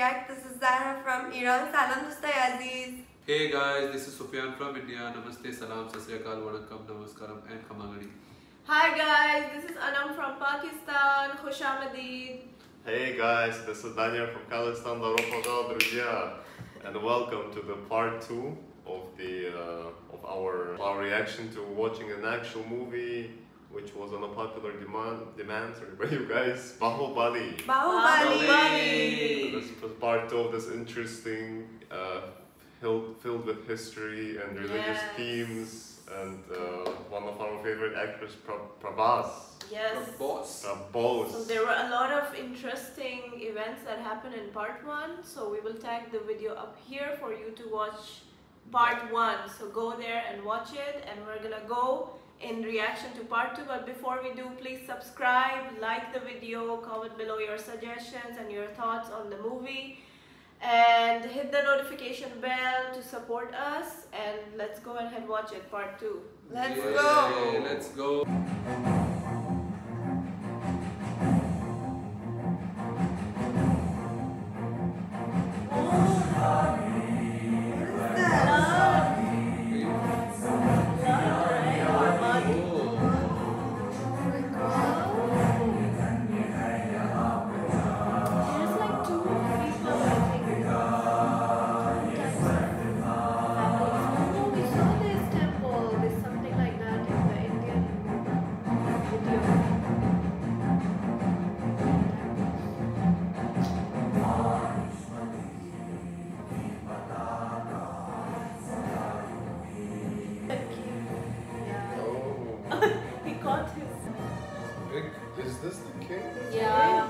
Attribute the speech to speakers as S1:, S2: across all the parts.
S1: react. This is Zahra from Iran. Salam Dostay Aziz.
S2: Hey guys, this is Sufyan from India. Namaste, salam, sat sri akal, vanakkam, namaskaram and khamagani.
S3: Hi guys, this is Anam from Pakistan. Khush Amadid.
S4: Hey guys, this is Daniel from Kazakhstan. Добро пожаловать, друзья, and welcome to the part 2 of our reaction to watching an actual movie, which was on a popular demand by you guys. Bahubali.
S1: Bahubali.
S4: This was part 2 of this interesting, filled with history and religious themes, and one of our favorite actors, Prabhas.
S3: Yes.
S4: Prabhas.
S3: So there were a lot of interesting events that happened in part 1. So we will tag the video up here for you to watch part 1. So go there and watch it, and we're gonna go in reaction to part 2. But before we do, please subscribe, like the video, comment below your suggestions and your thoughts on the movie, and hit the notification bell to support us. And let's go ahead and watch it, part 2.
S1: Let's go.
S2: Let's go.
S4: Is this the king?
S3: Yeah.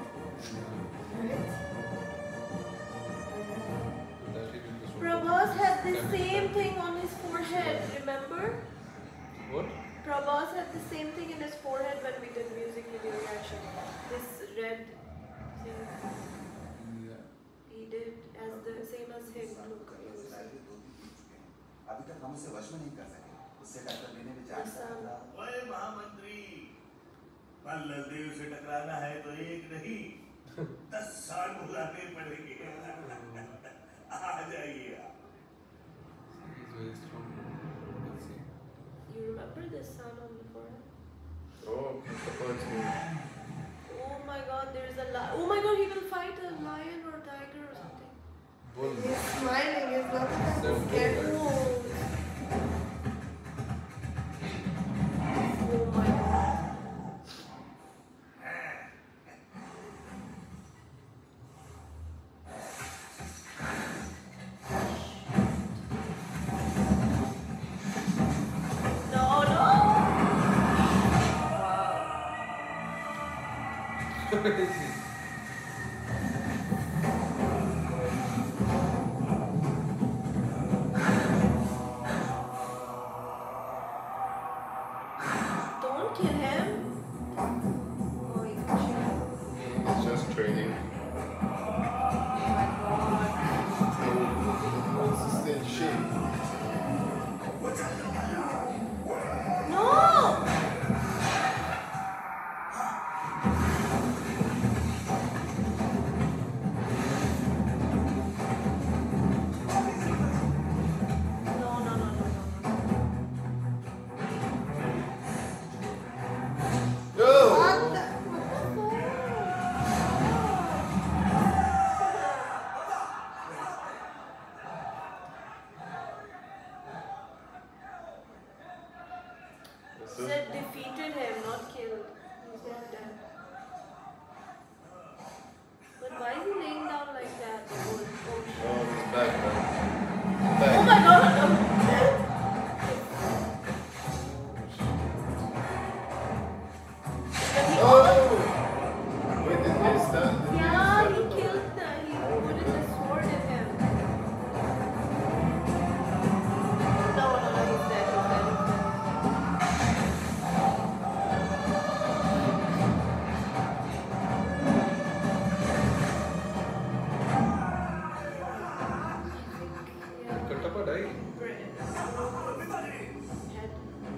S3: Prabhas had the same thing on his forehead, remember?
S2: What?
S3: Prabhas had the same thing in his forehead when we did music video reaction. This red thing.
S2: Yeah.
S3: He did as the same as him. Look,
S5: अभी तक हम उसे वश में नहीं कर सके। उससे टक्कर लेने में जान सकता।
S6: ओए महामंत्री, बल्लदेव से टकराना है तो एक नहीं 10 साल बुलाने पड़ेंगे। आ जाइए आप।
S2: He's very strong. Let's see.
S3: you remember the sun on the forehead?
S4: Oh,
S3: Oh my god, there's a lion. Oh my god, he will fight a lion or tiger or something.
S2: Bull.
S1: He's smiling. He's not scared.
S3: Oh. Oh my god. No, no. Don't kill him.
S1: Oh, he's pushing.
S4: it's just training.
S1: Oh my God.
S4: What's the stage shape?
S3: No! No, no, no, no, no.
S4: No!
S1: What the?
S3: Said defeated him, not killed. He's not dead. But why is he laying down like that? Oh, shit.
S4: Oh, he's back now.
S3: Oh
S4: Back.
S3: my god!
S4: Oh! Wait, did he stand?
S3: Yeah, he killed the. He put the sword in him. No, no, no, he's dead. He's dead. He's dead.
S2: Kattappa died.
S3: Head.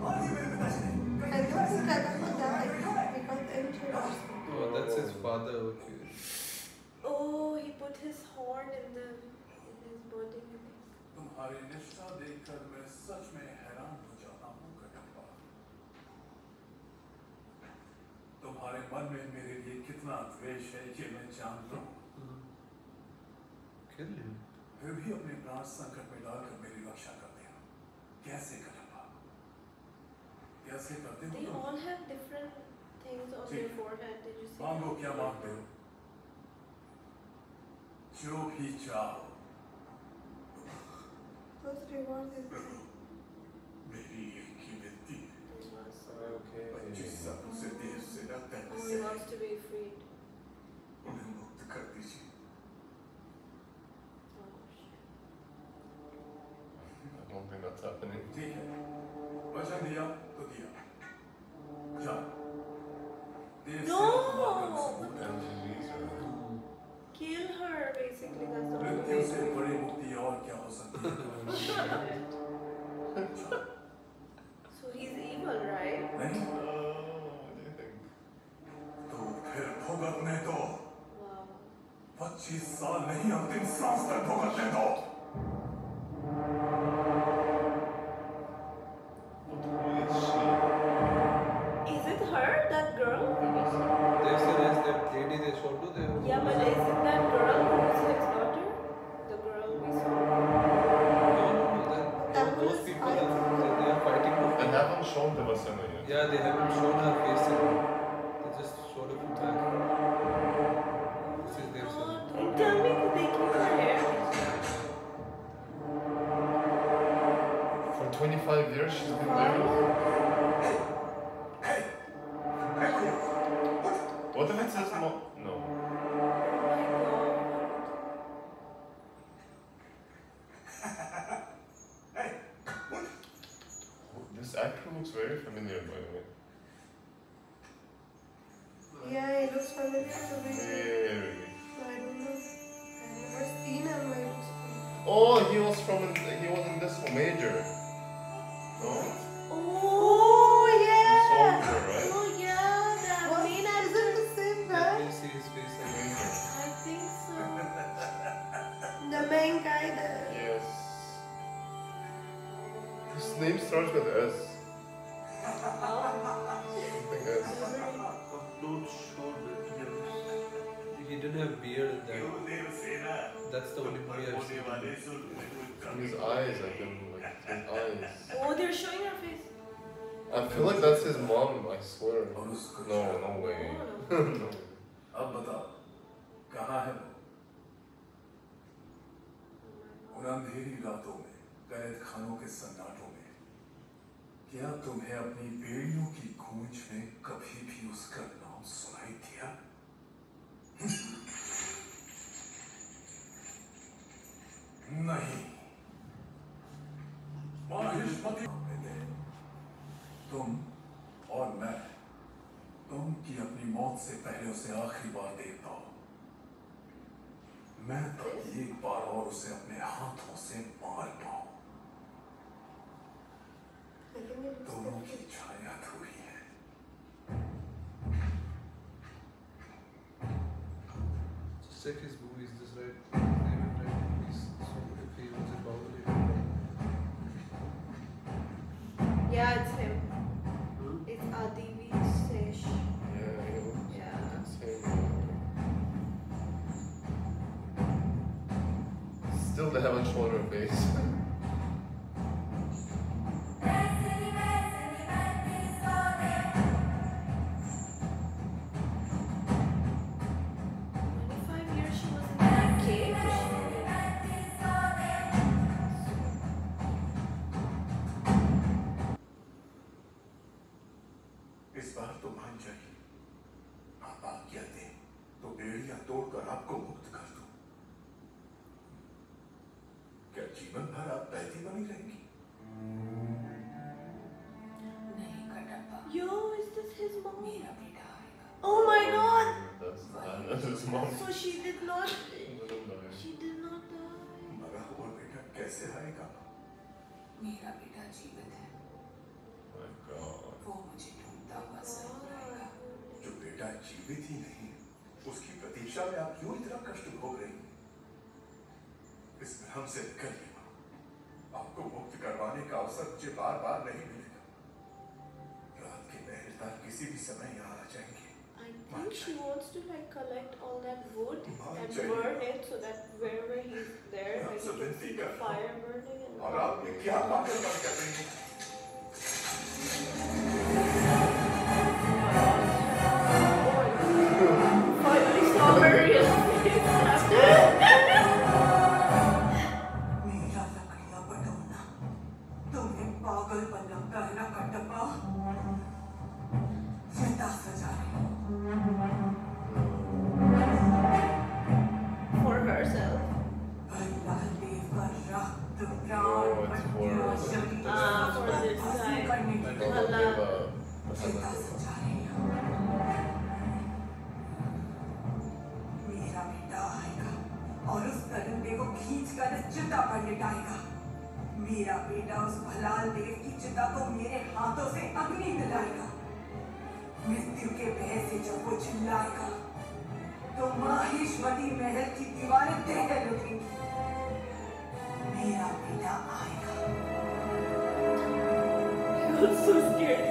S1: I don't think Kadapa died because injured or something.
S2: Oh, that's his father. Okay.
S3: Oh, he put his horn in his body.
S6: तुम्हारी निष्ठा देखकर मैं सच में हैरान हो जाता हूँ कटप्पा। तुम्हारे मन में मेरे लिए कितना द्वेष है ये मैं जानता हूँ। फिर भी अपने प्राण संकट में डालकर मेरी रक्षा करते हो। कैसे कटप्पा? कैसे करते हो?
S3: They all have different things on their forehead. Did you see?
S6: मांगो क्या मांगते हो? जो भी चाहो।
S1: Those rewards is
S6: मेरी एक ही विनती है।
S4: Okay.
S6: 25 सालों से देश से डरते
S3: Only wants to be freed.
S6: उन्हें मुक्त कर दीजिए।
S4: I don't think that's happening.
S6: ठीक है। वचन दिया तो दिया। जाओ। देश से
S3: No!
S6: तुम्हारा सबूत है।
S4: And she leaves her.
S3: Kill her, basically. That's the only
S6: मृत्यु
S3: way.
S6: से बड़ी मुक्ति और क्या हो सकती है?
S3: So he's evil, right?
S6: नहीं
S4: What do you think?
S6: तो फिर भुगतने दो।
S3: Wow.
S6: 25 साल नहीं अंतिम सांस तक भुगतने दो।
S4: Who is she?
S3: Is it her, that girl?
S2: There's that lady they showed to them.
S3: Yeah, but is it that girl who's his daughter? The girl we saw.
S2: Those people they are fighting.
S4: They haven't shown the Vasana yet.
S2: Yeah, they haven't shown her face yet. They just showed her from back. This is their son.
S3: God, don't tell me that they keep her hair.
S4: For 25 years she's been there. What if it says no? No. This actor looks very familiar, by the way.
S1: Yeah, he looks familiar to me.
S4: Very.
S1: I don't know. I've never seen him. I just-
S4: Oh, he was in this one, Major. No?
S3: Oh, yeah!
S4: Soldier, right?
S3: Oh, yeah, that
S1: What?
S3: main
S1: Is
S3: actor.
S1: it the same
S2: Let
S1: guy?
S2: me see his face again.
S4: Major.
S3: I think so.
S1: The main guy there.
S4: Yes. His name starts with S. Something S.
S2: Not sure that he didn't have beard in that.
S6: देव सेना
S2: That's the only movie I've
S6: होने
S2: seen.
S6: वाले सुन
S4: His eyes, I can like his eyes.
S3: Oh, they're showing her face.
S4: I feel like that's his mom. I swear.
S6: और उसको
S4: No, no way.
S3: Oh,
S4: No.
S6: अब बताओ कहाँ है वो? उन अंधेरी रातों में कैद खानों के सन्नाटों में क्या तुम्हें अपनी बेड़ियों की गूंज में कभी भी उसका नाम सुनाई दिया? नहीं। माहिष्मति तुम और मैं तुम की अपनी मौत से पहले उसे आखिरी बार देखता हूं। मैं तो एक बार और उसे अपने हाथों से मार पाऊं।
S1: I think it looks
S6: दोनों
S1: like
S6: की छाया अधूरी है।
S2: Just check his movies, this right? Name and right movies. So if he was in Bahubali.
S3: yeah, it's him. It's Adivi Sesh.
S4: Yeah, he looks
S3: Yeah.
S4: insane. Still, they haven't shown her face.
S3: 25 years she was in that cage.
S6: इस बार तो मान जाइए। आप आज्ञा दें तो बेड़ियां तोड़कर आपको मुक्त कर दूं। क्या जीवन भर आप कैदी बनी रहेंगी?
S7: नहीं Kattappa,
S3: Yo, is this his mom?
S7: मेरा बेटा आएगा।
S3: Oh my god!
S4: That's his mom.
S3: So she did not.
S4: Didn't die.
S3: She did not die.
S6: मरा हुआ बेटा कैसे आएगा?
S7: मेरा बेटा जीवित है,
S4: My God.
S7: वो मुझे ढूंढता हुआ जरूर आएगा।
S6: जो बेटा जीवित ही नहीं, उसकी प्रतीक्षा में आप क्यों इतना कष्ट भोग रही हैं? इस भ्रम से निकलिए माँ। आपको मुक्त करवाने का अवसर मुझे बार बार नहीं मिलेगा। रात के पहरेदार किसी भी समय यहाँ आ जाएंगे।
S3: I think she wants to like collect all that wood and
S6: चाहिए।
S3: burn it so that wherever he's there, like he can see the fire burning. And
S6: और आप ये क्या पागलपन कर रही हैं?
S3: finally saw her real face.
S7: मेरा लकड़ियां बटोरना तुम्हें पागलपन लगता है ना कटप्पा? चिता सजा रही हूँ।
S3: For herself.
S7: अल्लाह देव का रक्त प्राण
S4: Oh, it's for-
S7: हड्डियां शरीर
S3: for this
S7: हंसी
S3: guy.
S7: करने की
S3: Allah.
S7: चिता सजा रही हूँ। मेरा बेटा आएगा और उस तरंगे को खींचकर चिता पर लिटाएगा। मेरा बेटा उस भलाल देव की चिता को मेरे हाथों से अग्नि दिलाएगा। मृत्यु के भय से जब वो चिल्लाएगा तो माहिष्मती महल की दीवारें दहल उठेंगी। मेरा बेटा आएगा।
S3: He was so scared.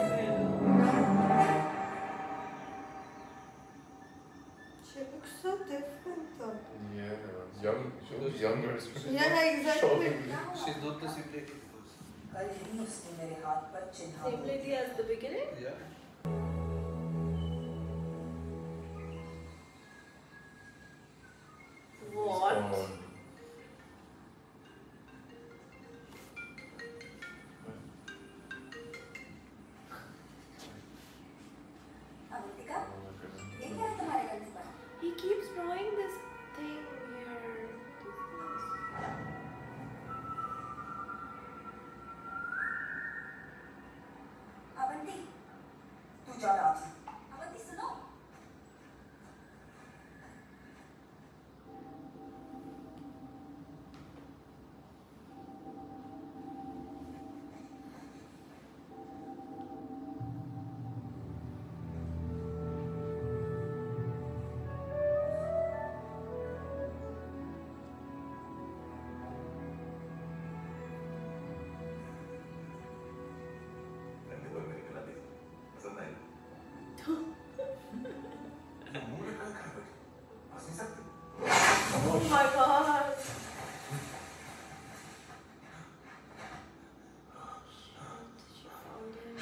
S1: She looks so different though.
S4: Yeah, young. She looks younger.
S1: Yeah, exactly.
S2: She's not the same lady.
S7: कल ही उसने मेरे हाथ पर चिन्ह
S3: Same lady as the beginning?
S2: Yeah.
S3: What?
S4: Oh.
S8: Avantika, ये क्या है तुम्हारे कंधे पर?
S3: He keeps drawing this thing here.
S8: Avanti,
S7: तू जा रहा था।
S8: अवंती सुनो।
S6: धन्य पर मेरी गला देखो। पसंद आई? ये मुंह में क्या कर बैठी? हंस नहीं सकती?
S3: Oh my god. She found him.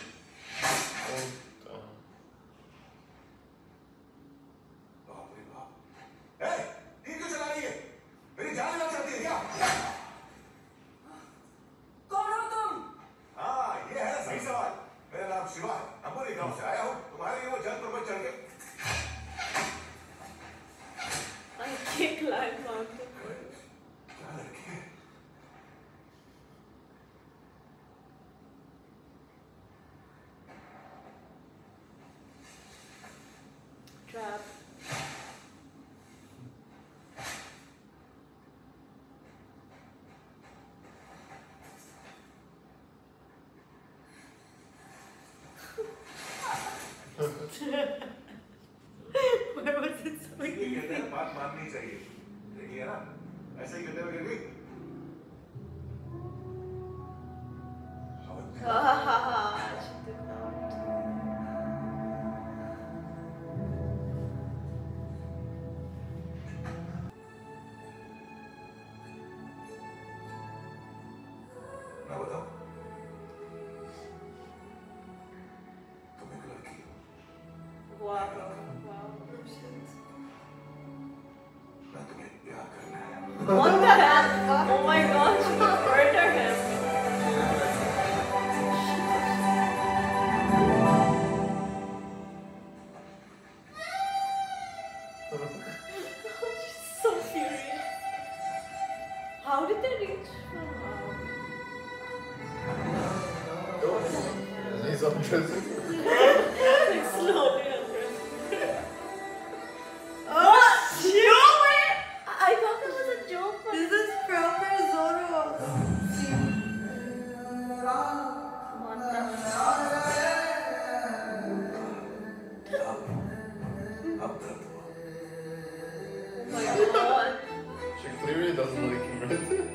S6: बाप रे बाप। ए, ये क्यों चला रही है? मेरी जान लेना चाहती है क्या?
S7: कौन हो तुम?
S6: हाँ, ये है सही सवाल। मेरा नाम शिवा है। अम्बुली गांव से आया हूँ। तुम्हारे लिए वो जल पर चढ़ के
S3: I can't climb mountain.
S6: क्या लड़की है?
S3: Trap. Where was it so
S6: ये कहते हैं बात माननी चाहिए। देखिए ना, ऐसे ही कहते हुए गिर गई।
S3: Ah, she did not.
S6: मैं बताऊं? तुम एक लड़की हो।
S3: Wow. Wow.
S6: मैं तुम्हें प्यार करना है।
S3: What the hell? Oh my god, she murdered him. She's so furious. How did they reach from
S4: He's undressing.
S3: like slowly undressing? Oh, shit! I thought that was a joke. But
S1: This is proper Zorro.
S3: what the
S6: अब दर्द हुआ।
S3: Oh my god.
S4: She clearly doesn't like him, right?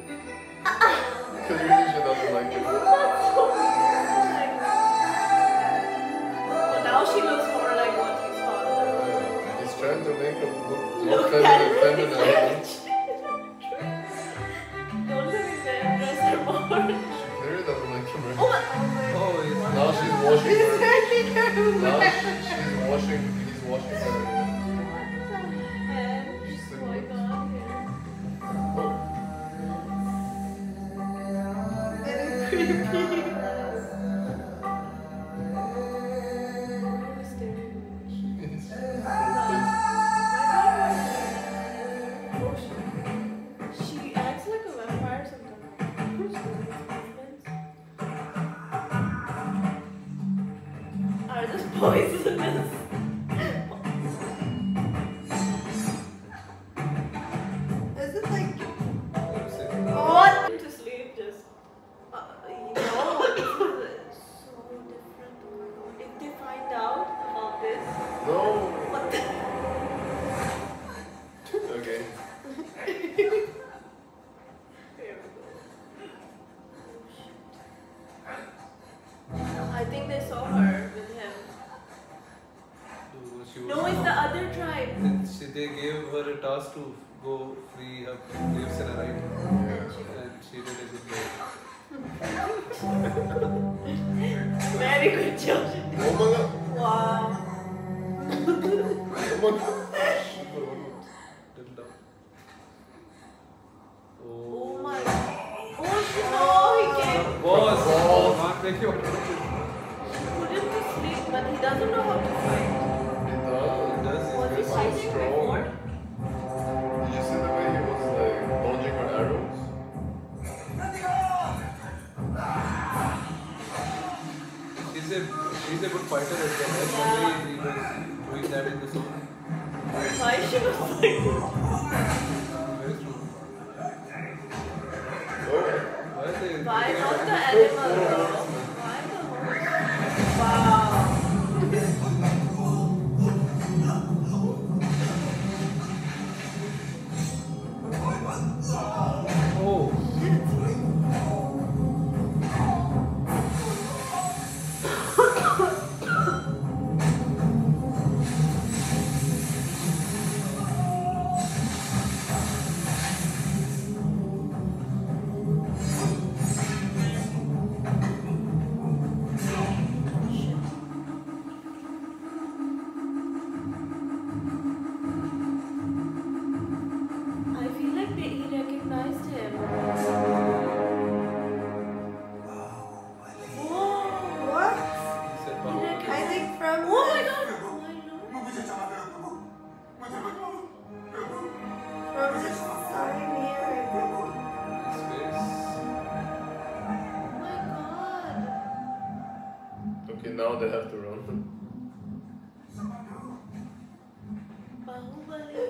S3: now she looks more like what his father.
S4: He's trying to make him look more
S3: Look
S4: feminine.
S3: feminine. Don't let me dress her more.
S4: She clearly doesn't like him, right?
S3: Oh my
S2: Oh, it's
S4: Now she's washing
S1: He's
S4: her.
S1: hurting her.
S4: Now he's washing her.
S3: What the heck is going on here?
S1: Very creepy.
S3: She acts like a vampire sometimes. Are those poisonous?
S1: Is it like
S3: What? To sleep just. No, this is so different. Oh my god. If they find out about this,
S4: No.
S3: what the?
S4: Okay.
S3: Here we go. I think they saw her with him.
S2: she was.
S3: No, it's the other tribe.
S2: They gave her a task to go free her slaves in a right, and she did a good job.
S3: Very good job.
S4: Oh my god.
S3: Wow.
S4: Oh my god.
S2: Little down.
S3: Oh my god. Oh no, he came.
S2: Boss!
S4: Boss.
S2: Can't make you.
S3: Put him to sleep, but he doesn't know how to fight.
S4: He does.
S3: Was he
S4: He's so
S3: fighting
S4: strong.
S3: before?
S4: Did you see the way he was like dodging her arrows?
S2: He's a good fighter as well. That's why he was doing that in the song.
S3: Why she was like
S2: Very true.
S4: Oh.
S2: Why are they?
S3: why not the animal bro? Why the horse? Wow.
S2: Oh.
S3: I feel like he recognized him. Whoa.
S1: what?
S2: He said,
S3: He
S2: Bahubali.
S3: recognized-
S1: I think from
S3: Oh my god. Oh my lord.
S6: मुझे क्षमा करो प्रभु
S1: from his starting here. I think.
S2: His face.
S3: Oh my god.
S4: Okay, now they have to run.
S3: Bahubali.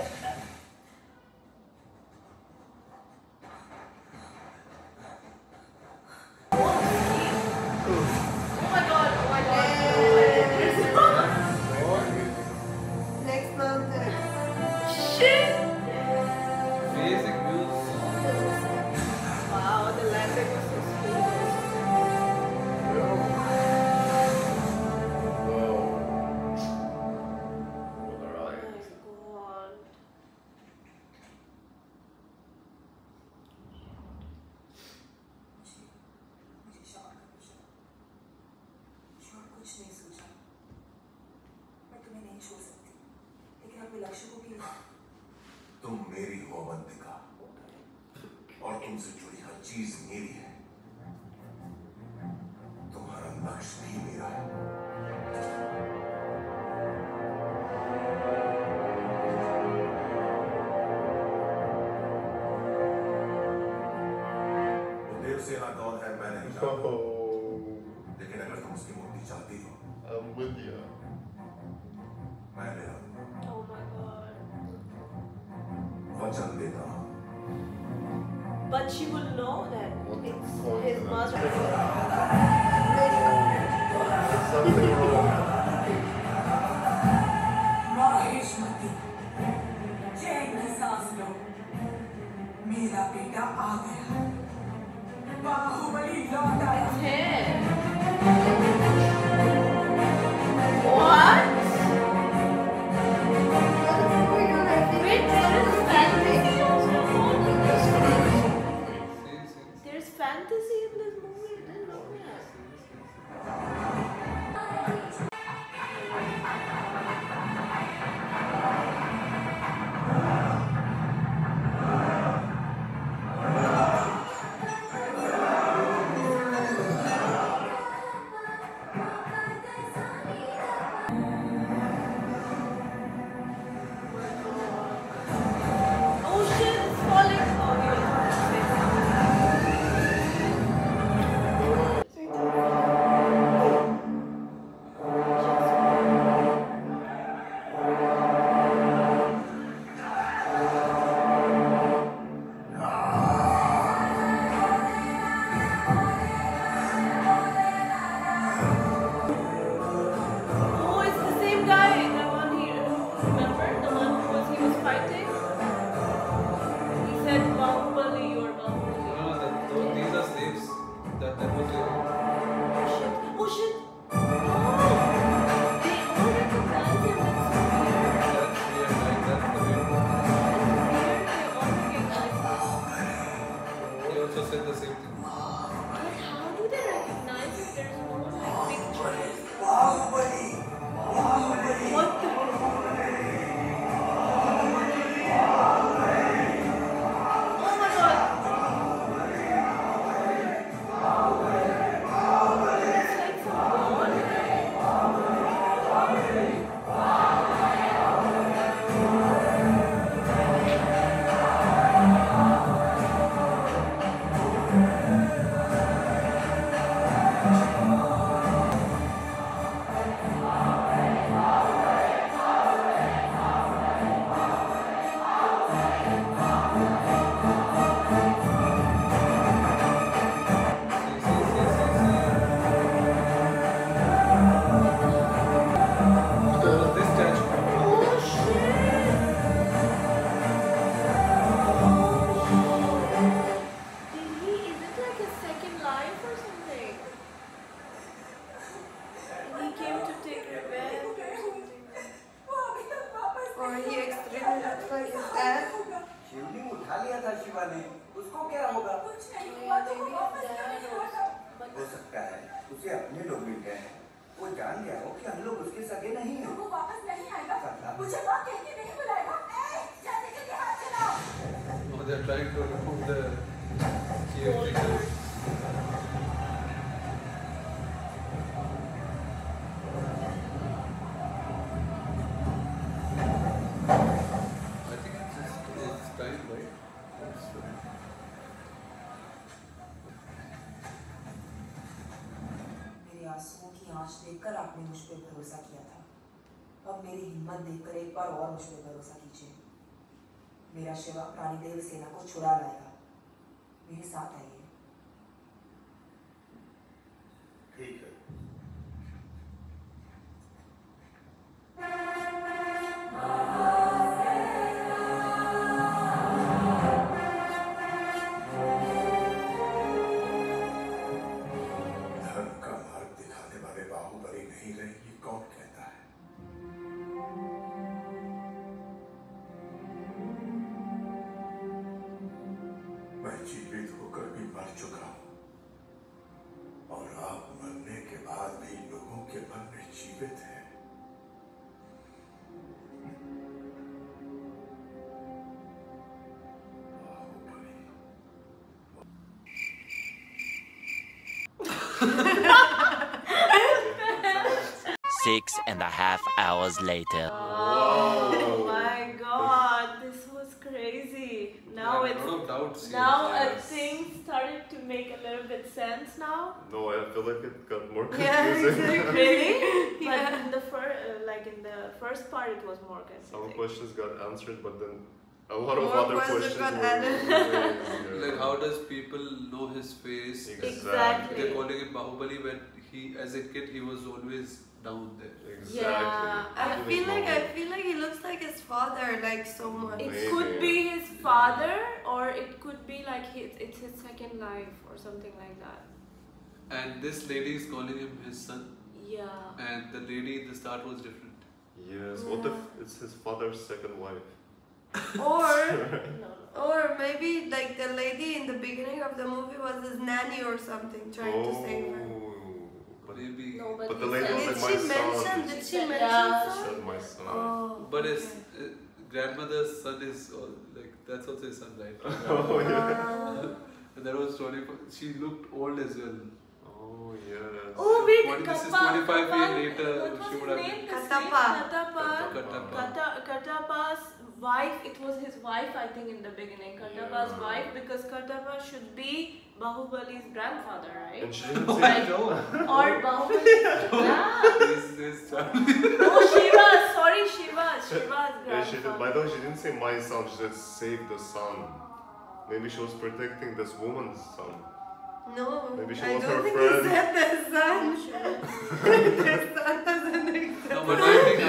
S3: Oh my god. Oh my god.
S1: Next mountain.
S3: Shit.
S2: Basic views.
S3: Wow, the landing was so smooth.
S4: Wow. What a
S3: Oh
S4: ride.
S3: my god.
S7: मुझे क्षमा करो ईश्वर। ईश्वर कुछ नहीं सोचा। मैं तुम्हें नहीं छोड़ सकती, लेकिन अपने लक्ष्य को भी
S6: तुम मेरी हो अवंतिका और तुमसे जुड़ी हर चीज मेरी है तुम्हारा लक्ष्य भी मेरा है वो देवसेना कौन है मैं नहीं जानता
S4: Oh,
S6: लेकिन अगर तुम उसकी मूर्ति चाहती हो
S4: I'm with you.
S6: मैं ले आऊंगा
S3: Oh my god.
S6: वचन देता हूं
S3: But she will know that it's his mother.
S4: There's something wrong.
S7: Maheshwari, चैन की सांस लो। मेरा बेटा आ गया। बाहुबली लौट आया।
S3: It's him.
S4: Oh
S1: That's like his dad.
S5: शिवलिंग उठा लिया था शिवा ने, उसको क्या होगा?
S7: कुछ नहीं हुआ तो वो वापस क्यों नहीं लौटा?
S5: हो सकता है उसे अपने लोग मिल गए हैं। वो जान गया हो कि हम लोग उसके सगे नहीं हैं।
S7: तो वो वापस नहीं आएगा। मुझे माँ कह के नहीं बुलाएगा। जाने के लिए हाथ चलाओ।
S2: Oh, they're trying to remove the caretaker. I think it's time, right?
S7: मेरे आंसुओं की आंच देखकर आपने मुझ पे भरोसा किया था। अब मेरी हिम्मत देखकर एक बार और मुझ पे भरोसा कीजिए। मेरा शिवा प्राणीदेव सेना को छुड़ा लाएगा। मेरे साथ आइए।
S6: ठीक है। धर्म का मार्ग दिखाने वाले बाहुबली नहीं रहे, ये कौन कहता है? मैं जीवित होकर भी मर चुका हूं और आप मरने के बाद भी लोगों के मन में जीवित है। Baahubali.
S9: 6.5 hours later.
S3: Oh my god, this was crazy. Now
S2: I have
S3: it's
S2: a lot of doubts here.
S3: now
S4: Yes.
S3: things started to make a little bit sense now.
S4: No, I feel like it got more
S1: Yeah,
S4: confusing.
S1: exactly.
S3: Really? But
S1: Yeah.
S3: in the first part, it was more
S4: Some
S3: confusing.
S4: questions got answered, but then a lot of
S1: More
S4: other
S1: questions
S4: questions
S1: got
S4: were
S1: added.
S4: raised,
S2: Like, how does people know his face?
S3: Exactly.
S2: They're calling him Bahubali when he, as a kid, he was always down there.
S4: Exactly.
S3: Yeah.
S1: I feel like he looks like his father, like so much.
S3: It
S4: Maybe.
S3: could be his father, or it could be like it's his second life or something like that.
S2: And this lady is calling him his son.
S3: Yeah.
S2: And the lady in the start was different.
S4: Yes. What if it's his father's second wife?
S1: Or
S3: No.
S1: or maybe like the lady in the beginning of the movie was his nanny or something, trying to save her.
S4: But,
S2: Maybe.
S3: No,
S4: but
S3: but
S4: the
S3: he
S4: lady
S3: said-
S4: was
S1: Did
S4: like
S1: she
S4: my
S1: mention?
S4: son.
S1: Did she
S3: Yeah.
S1: mention
S4: She
S1: son?
S4: said my son.
S1: Oh.
S2: But his
S1: okay.
S2: grandmother's son is like, that's also his son, right?
S4: Oh yeah.
S2: And that was 24. She looked old as well.
S4: Oh yes.
S3: Oh wait,
S2: This is
S3: Kappa,
S2: 25
S3: Kappa,
S2: years later.
S3: what was
S2: She would
S3: his
S2: have
S3: name?
S2: been.
S1: Katappa.
S3: Katappa. Katappa's wife. It was his wife, I think, in the beginning. Katappa's
S4: Yeah.
S3: wife, because Katappa should be Bahubali's grandfather, right?
S4: And she didn't say
S3: Like,
S4: no.
S3: or Bahubali's. Yeah.
S2: This Charlie.
S3: Oh, Shiva. Sorry, Shiva's
S4: Yeah, she did. By
S3: grandfather.
S4: the way, she didn't say my son. She said save the son. Maybe she was protecting this woman's son.
S1: No,
S4: Maybe she
S1: I
S4: was
S1: don't
S4: her
S1: think
S4: friend.
S1: he said the son. The son doesn't exist.
S2: No, but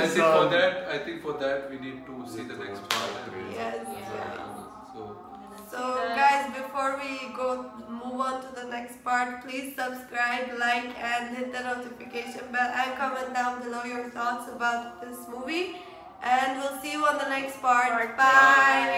S2: I think for that we need to see the next part.
S1: Yes.
S2: So
S1: So guys, before we move on to the next part, please subscribe, like, and hit the notification bell, and comment down below your thoughts about this movie. And we'll see you on the next part. Bye.